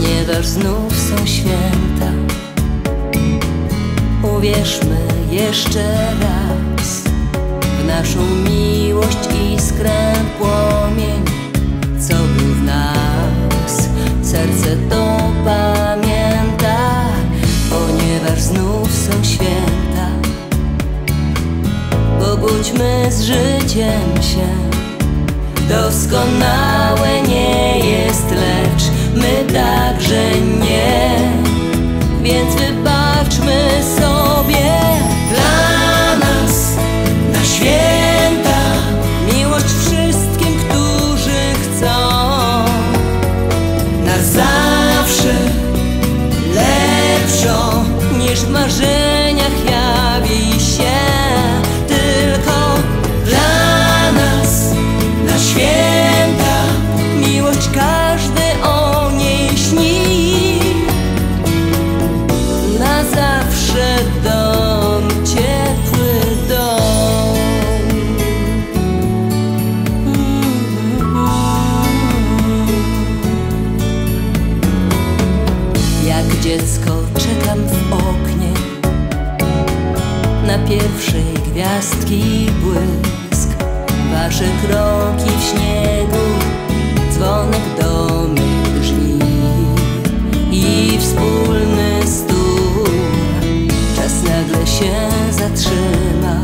ponieważ znów są święta. Uwierzmy jeszcze raz w naszą miłość, iskrę, płomień, co był w nas. Serce to pamięta, ponieważ znów są święta. Pobudźmy z życiem się, doskonałe nie jest, lecz my także nie. Więc wybaczmy sobie dla nas na święta miłość wszystkim, którzy chcą. Na zawsze lepszą niż w marzeniach jawi się. Tylko dla nas na święta miłość każdy o niej śni. Na zawsze dom, ciepły dom. Jak dziecko czekam w oknie na pierwszej gwiazdki błysk. Wasze kroki w śniegu, dzwonek do mych drzwi i wspólny stół. Czas nagle się zatrzyma,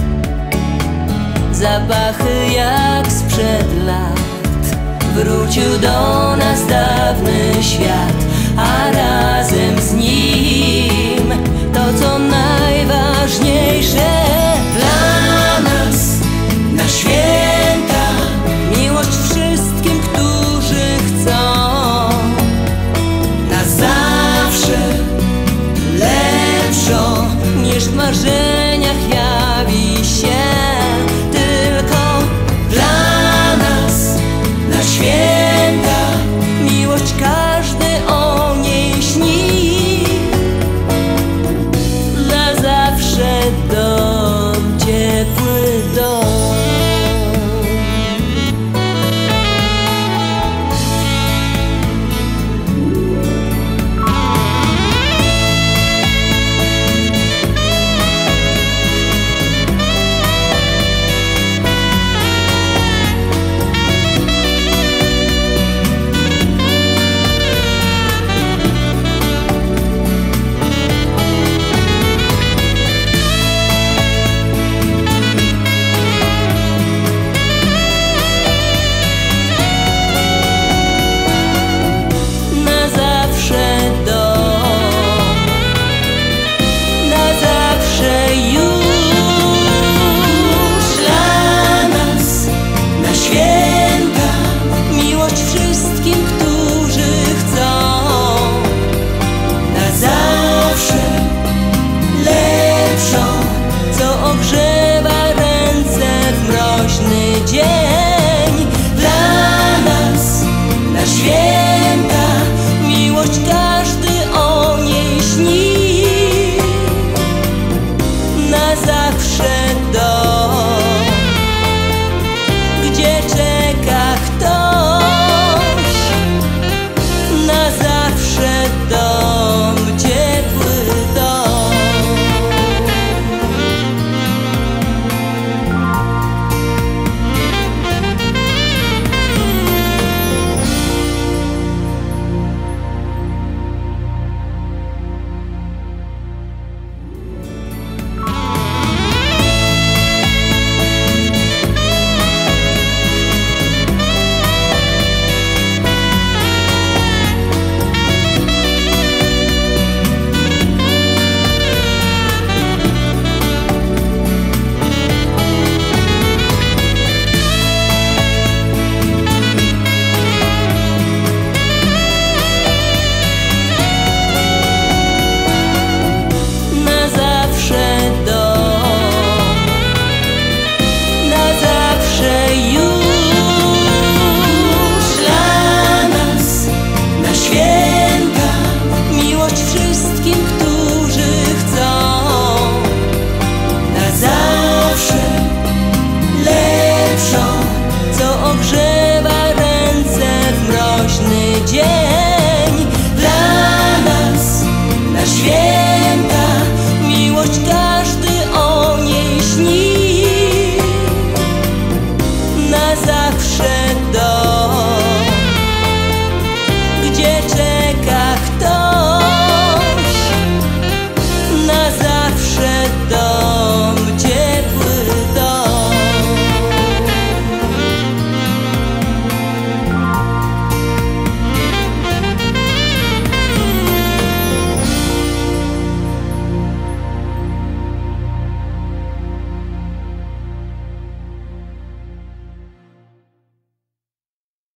zapachy jak sprzed lat. Wrócił do nas dawny świat, a razem z nim to, co najważniejsze dla nas na święta. Miłość wszystkim, którzy chcą. Na zawsze lepszą niż w marzeniach jawi się. Tylko dla nas na święta miłość każdy o niej śni. Na zawsze dom, ciepły dom. Dzień dla nas na święta miłość każdy o niej śni. Na zawsze dom, gdzie czeka ktoś. Na zawsze dom, ciepły dom. ogrzewa ręce w mroźny dzień. Świeci